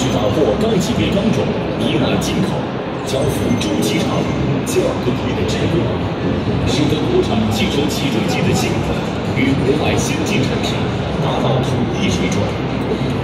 是打破高级别钢种，依赖进口，交付周期长，价格贵的制度，使得国产汽车起重机的进口与国外先进城市达到统一水准。